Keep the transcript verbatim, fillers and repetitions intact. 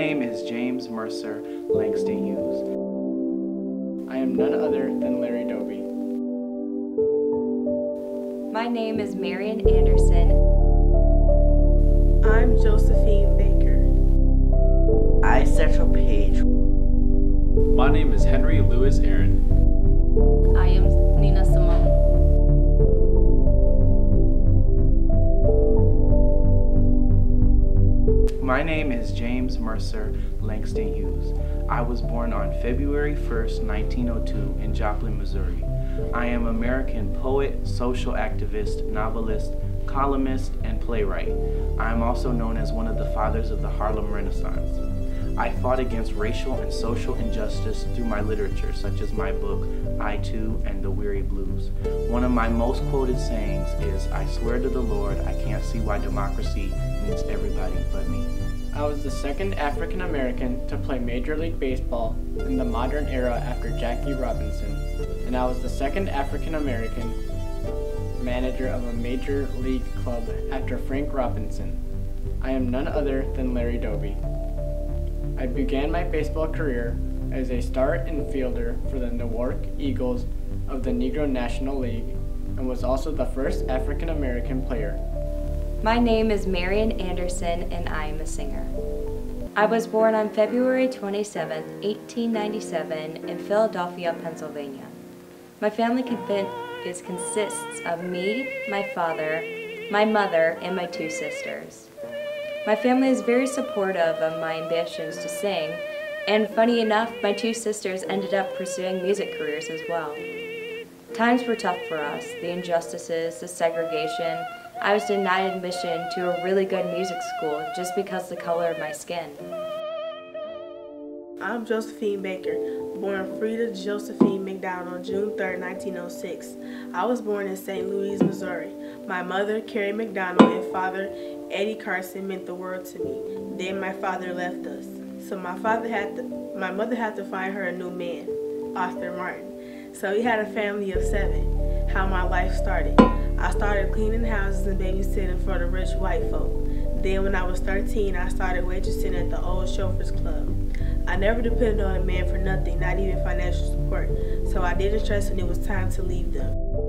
name is James Mercer Langston Hughes. I am none other than Larry Doby. My name is Marian Anderson. I'm Josephine Baker. I, Central Page. My name is Henry Lewis Aaron. I am Nina Simone. My name is James Mercer Langston Hughes. I was born on February first, nineteen oh two in Joplin, Missouri. I am an American poet, social activist, novelist, columnist, and playwright. I am also known as one of the fathers of the Harlem Renaissance. I fought against racial and social injustice through my literature, such as my book, I Too and The Weary Blues. One of my most quoted sayings is, I swear to the Lord, I can't see why democracy needs everybody but me. I was the second African American to play Major League Baseball in the modern era after Jackie Robinson, and I was the second African American manager of a Major League club after Frank Robinson. I am none other than Larry Doby. I began my baseball career as a start infielder for the Newark Eagles of the Negro National League and was also the first African American player. My name is Marian Anderson and I am a singer. I was born on February twenty-seventh, eighteen ninety-seven in Philadelphia, Pennsylvania. My family is, consists of me, my father, my mother, and my two sisters. My family is very supportive of my ambitions to sing, and funny enough, my two sisters ended up pursuing music careers as well. Times were tough for us, the injustices, the segregation. I was denied admission to a really good music school just because of the color of my skin. I'm Josephine Baker, born Frida Josephine McDowell on June third, nineteen oh six. I was born in Saint Louis, Missouri. My mother, Carrie McDonald, and father, Eddie Carson, meant the world to me. Then my father left us. So my father had to, my mother had to find her a new man, Arthur Martin. So we had a family of seven. How my life started. I started cleaning houses and babysitting for the rich white folk. Then when I was thirteen, I started waitressing at the Old Chauffeurs Club. I never depended on a man for nothing, not even financial support, so I didn't stress when it was time to leave them.